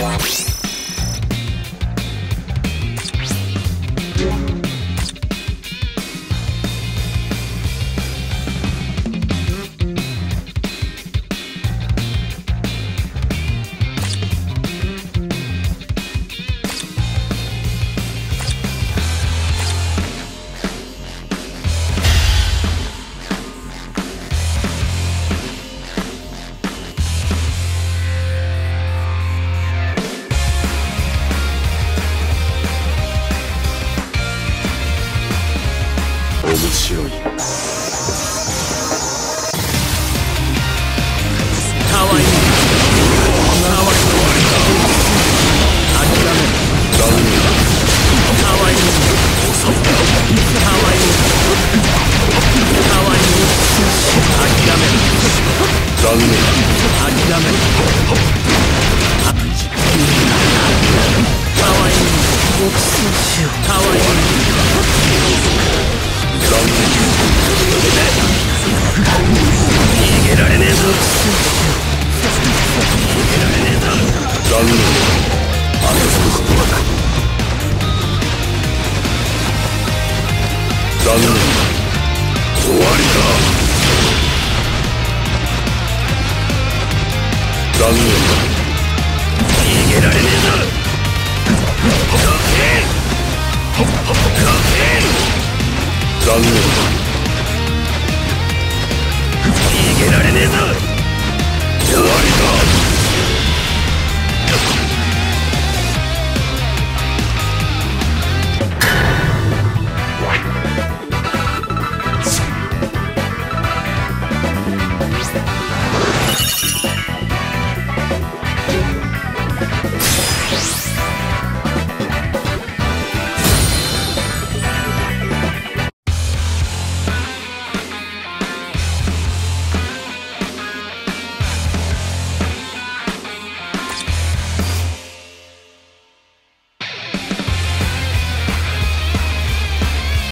面白い。かわいい。かわいい。諦める。残念。かわいい。遅い。かわいい。かわいい。諦める。残念。諦める。かわいい。かわいい。残念。逃げられねえぞ。逃げられねえぞ。残念。あと少しだ。残念。終わりだ。残念。逃げられねえぞ。どけ。どけ。残念。逃げられねえぞ。終わりだ。